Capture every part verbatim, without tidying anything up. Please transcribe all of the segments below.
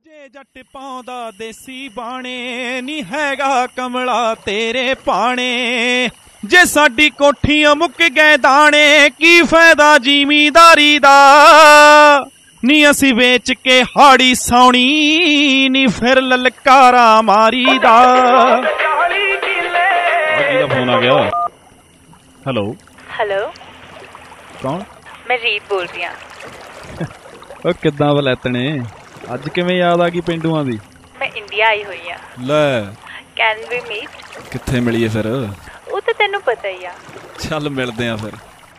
ਜੇ ਜੱਟ ਪਾਉਂਦਾ ਦੇਸੀ ਬਾਣੇ ਨੀ ਹੈਗਾ ਕਮਲਾ ਤੇਰੇ ਪਾਣੇ। ਜੇ ਸਾਡੀ ਕੋਠੀਆਂ ਮੁੱਕ ਗਏ ਦਾਣੇ ਕੀ ਫਾਇਦਾ ਜ਼ਿਮੀਂਦਾਰੀ ਦਾ। ਨੀ ਅਸੀਂ ਵੇਚ ਕੇ ਹਾੜੀ ਸੌਣੀ ਨੀ ਫਿਰ ਲਲਕਾਰਾ ਮਾਰੀ ਦਾ। ਕਿਹਦਾ ਫੋਨ ਆ ਗਿਆ? ਹੈਲੋ ਹੈਲੋ ਕੌਣ? ਮੈਂ ਰੀਤ ਬੋਲ ਰਹੀ ਹਾਂ। ਉਹ ਕਿੱਦਾਂ ਵਲੈਤਣੇ ਅੱਜ ਕਿਵੇਂ ਯਾਦ ਆ ਗਈ ਪਿੰਡੂਆਂ ਦੀ? ਮੈਂ ਇੰਡੀਆ ਆਈ ਹੋਈ ਆ। ਲੈ ਕੈਨ ਵੀ ਮੀਟ? ਕਿੱਥੇ ਮਿਲੀਏ ਫਿਰ? ਉਹ ਤਾਂ ਤੈਨੂੰ ਪਤਾ ਹੀ ਆ। ਚੱਲ ਮਿਲਦੇ ਆ ਫਿਰ।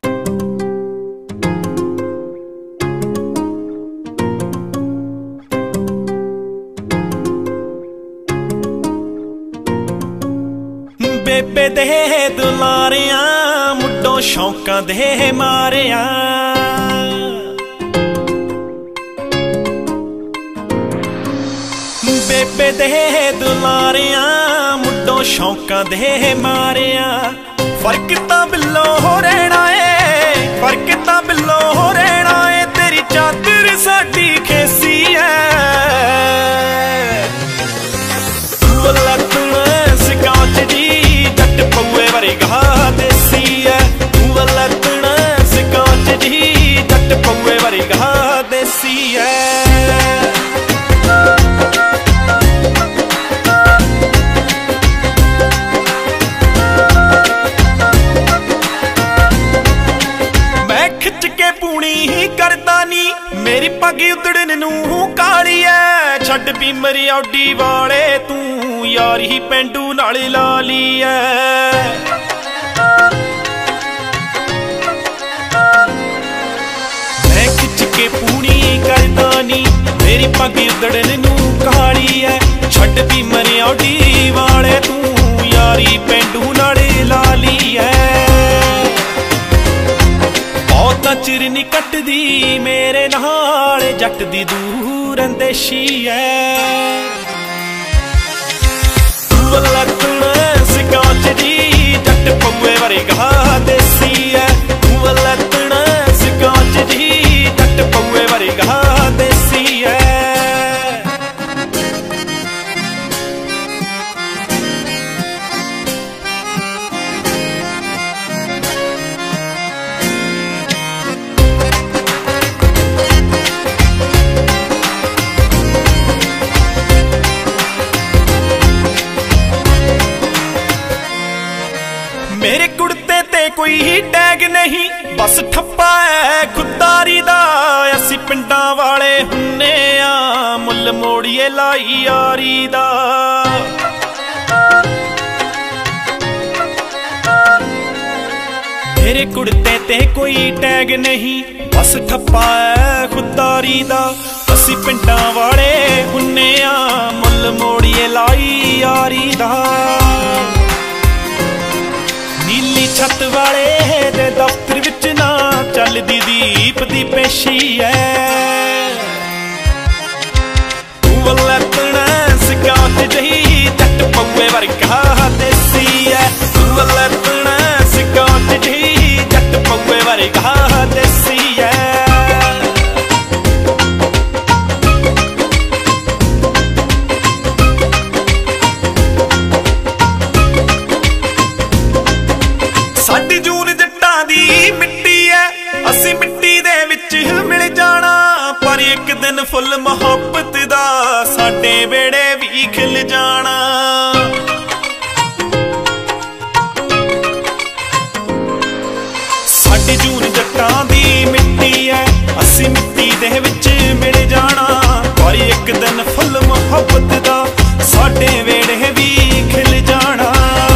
ਬੇਬੇ ਦੇ ਦੁਲਾਰਿਆਂ ਮੁੱਢੋਂ ਸ਼ੌਂਕਾਂ ਦੇ ਮਾਰਿਆਂ ਬੇਬੇ ਦੇ ਦੁਲਾਰਿਆਂ ਮੁੱਢੋਂ ਸ਼ੌਂਕਾਂ ਦੇ ਮਾਰਿਆਂ। ਫਰਕ ਤਾਂ ਬਿੱਲੋ ਹੋ ਰਹਿਣਾ ਏ, ਫਰਕ ਤਾਂ ਬਿੱਲੋ ਹੋ ਰਹਿਣਾ ਏ। ਤੇਰੀ ਚਾਦਰ ਸਾਡੀ ਖੇਸੀ ਐ। ਵਲਤਣ ਸਕਾਚ ਜੀ ਜੱਟ ਪਊਏ ਵਰਗਾ ਦੇਸੀ ਐ। ਵਲਤਣ ਸਕਾਚ ਜੀ ਜੱਟ ਪਊਏ ਵਰਗਾ ਦੇਸੀ ਐ। ਕਰਦਾ ਨੀ ਮੇਰੀ ਪੱਗ ਉਧੜਨ ਨੂੰ ਕਾਲੀ ਐ। ਛੱਡ ਬੀਮਰ ਆਡੀ ਵਾਲੇ ਤੂੰ ਯਾਰੀ ਪੈਂਡੂ ਨਾਲ ਲਾ ਲਈ ਐ। ਮੈਂ ਖਿੱਚ ਕੇ ਪੂਣੀ ਕਰਦਾ ਨੀ ਮੇਰੀ ਪੱਗ ਉਧੜਨ ਨੂੰ ਕਾਲੀ ਐ। ਛੱਡ ਬੀਮਰ ਆਡੀ ਵਾਲੇ ਤੂੰ ਯਾਰੀ ਪੈਂਡੂ ਨਾਲ ਲਾ ਲਈ ਐ। ਬਹੁਤਾ ਚਿਰ ਨੀ ਕੱਟਦੀ ਮੇਰੇ ਨਾਲ ਜੱਟ ਦੀ ਦੂਰ ਅੰਦੇਸ਼ੀ ਐ। ਵਲਤਣ ਸਕਾਚ ਜੀ ਜੱਟ ਪਊਏ ਵਰਗਾ ਦੇਸੀ ਐ। ਵਲਤਣ ਸਕਾਚ ਜੀ ਜੱਟ ਪਊਏ ਵਰਗਾ ਦੇਸੀ ਐ। ਮੇਰੇ ਕੁੜਤੇ ਤੇ ਕੋਈ ਟੈਗ ਨਹੀਂ ਬਸ ਠੱਪਾ ਐ ਖੁਦਾਰੀ ਦਾ। ਅਸੀਂ ਪਿੰਡਾਂ ਵਾਲੇ ਹੁੰਨੇ ਆ ਮੁੱਲ ਮੋੜੀਏ ਲਾਈ ਯਾਰੀ ਦਾ। ਮੇਰੇ ਕੁੜਤੇ ਤੇ ਕੋਈ ਟੈਗ ਨਹੀਂ ਬਸ ਠੱਪਾ ਐ ਖੁਦਾਰੀ ਦਾ। ਅਸੀਂ ਪਿੰਡਾਂ ਵਾਲੇ ਹੁੰਨੇ ਆ ਮੁੱਲ ਮੋੜੀਏ ਲਾਈ ਯਾਰੀ ਦਾ। ਨੀਲੀ ਛੱਤ ਵਾਲੇ ਦੇ ਦਫ਼ਤਰ ਵਿੱਚ ਨਾ ਚੱਲਦੀ ਦੀਪ ਦੀ ਪੇਸ਼ੀ ਐ। ਤੂੰ ਵਲਤਣ ਸਕਾਚ ਜਹੀ ਜੱਟ ਪਊਏ ਵਰਗਾ ਦੇਸੀ ਐ। ਤੂੰ ਵਲਤਣ ਸਕਾਚ ਜਹੀ ਜੱਟ ਪਊਏ ਵਰਗਾ ਦੇਸੀ ਐ। ਸਾਡੀ ਜੂਨ ਜੱਟਾਂ ਦੀ ਮਿੱਟੀ ਐ। ਅਸੀਂ ਮਿੱਟੀ ਦੇ ਵਿੱਚ ਮਿਲ ਜਾਣਾ ਪਰ ਇੱਕ ਦਿਨ ਫੁੱਲ ਮੁਹੱਬਤ ਦਾ ਸਾਡੇ ਵਿਹੜੇ ਵੀ ਖਿਲ ਜਾਣਾ। ਸਾਡੀ ਜੂਨ ਜੱਟਾਂ ਦੀ ਮਿੱਟੀ ਐ। ਅਸੀਂ ਮਿੱਟੀ ਦੇ ਵਿੱਚ ਮਿਲ ਜਾਣਾ ਪਰ ਇੱਕ ਦਿਨ ਫੁੱਲ ਮੁਹੱਬਤ ਦਾ ਸਾਡੇ ਵਿਹੜੇ ਵੀ ਖਿਲ ਜਾਣਾ।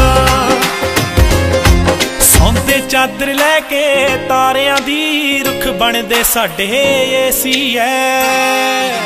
ਸੌਂਦੇ ਚਾਦਰ ਲੈ ਕੇ ਤਾਰਿਆਂ ਦੀ ਰੁੱਖ ਬਣਦੇ ਸਾਡੇ ਏਸੀ ਐ।